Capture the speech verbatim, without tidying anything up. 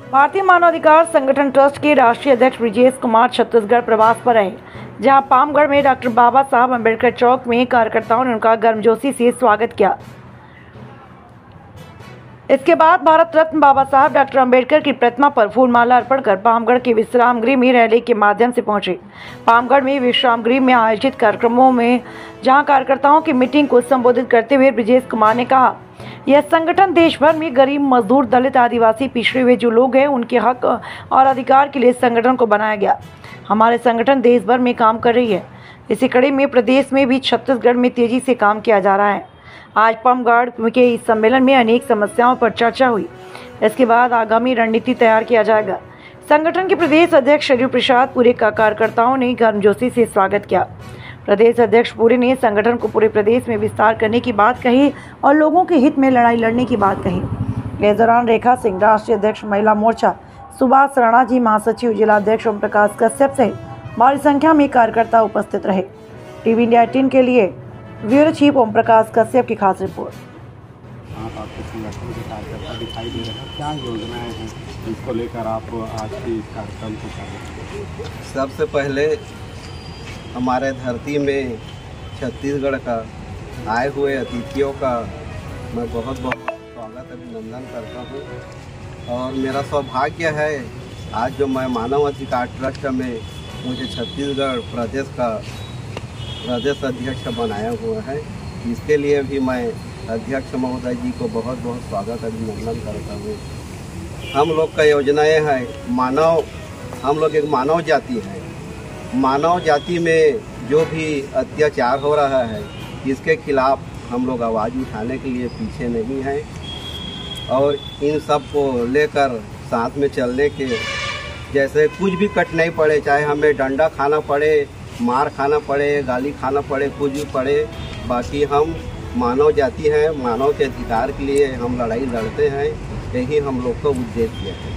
भारतीय मानवाधिकार संगठन ट्रस्ट के राष्ट्रीय अध्यक्ष ब्रिजेश कुमार छत्तीसगढ़ प्रवास पर रहे, जहां पामगढ़ में डॉक्टर बाबा साहब अम्बेडकर चौक में कार्यकर्ताओं ने उनका गर्मजोशी से स्वागत किया। इसके बाद भारत रत्न बाबा साहब डॉक्टर अम्बेडकर की प्रतिमा पर फूलमाला अर्पण कर पामगढ़ के विश्राम गृह में रैली के माध्यम से पहुंचे। पामगढ़ में विश्राम गृह में आयोजित कार्यक्रमों में जहां कार्यकर्ताओं की मीटिंग को संबोधित करते हुए ब्रिजेश कुमार ने कहा, यह संगठन देश भर में गरीब, मजदूर, दलित, आदिवासी, पिछड़े हुए जो लोग हैं उनके हक और अधिकार के लिए संगठन को बनाया गया। हमारे संगठन देश भर में काम कर रही है। इसी कड़ी में प्रदेश में भी छत्तीसगढ़ में तेजी से काम किया जा रहा है। आज पामगढ़ के इस सम्मेलन में अनेक समस्याओं पर चर्चा हुई। इसके बाद आगामी रणनीति तैयार किया जाएगा। संगठन के प्रदेश अध्यक्ष शरीफ प्रसाद पुरी का कार्यकर्ताओं ने गर्मजोशी से स्वागत किया। प्रदेश अध्यक्ष पुरी ने संगठन को पूरे प्रदेश में विस्तार करने की बात कही और लोगों के हित में लड़ाई लड़ने की बात कही। इस दौरान रेखा सिंह, राष्ट्रीय अध्यक्ष महिला मोर्चा, सुभाष राणा जी, महासचिव, जिला अध्यक्ष ओम प्रकाश कश्यप सहित बड़ी संख्या में कार्यकर्ता उपस्थित रहे। टीवी इंडिया अठारह के लिए ब्यूरो चीफ ओम प्रकाश कश्यप की खास रिपोर्ट। आप आपके संगठन के कार्यकर्ता दिखाई दे रहे हैं, क्या योजनाएं हैं इसको लेकर आप आज के इस कार्यक्रम को कर रहे हैं? सबसे पहले हमारे धरती में छत्तीसगढ़ का आए हुए अतिथियों का मैं बहुत बहुत स्वागत अभिनंदन करता हूं। और मेरा सौभाग्य है आज जो मैं मानव अधिकार ट्रस्ट में मुझे छत्तीसगढ़ प्रदेश का प्रदेश अध्यक्ष बनाया हुआ है। इसके लिए भी मैं अध्यक्ष महोदय जी को बहुत बहुत स्वागत अभिनंदन करता हूँ। हम लोग का योजनाएं हैं मानव हम लोग एक मानव जाति है। मानव जाति में जो भी अत्याचार हो रहा है इसके खिलाफ हम लोग आवाज़ उठाने के लिए पीछे नहीं हैं और इन सब को लेकर साथ में चलने के जैसे कुछ भी कठिनाई पड़े, चाहे हमें डंडा खाना पड़े, मार खाना पड़े, गाली खाना पड़े, कुछ भी पड़े, बाकी हम मानव जाति हैं। मानव के अधिकार के लिए हम लड़ाई लड़ते हैं। यही हम लोग का उद्देश्य है।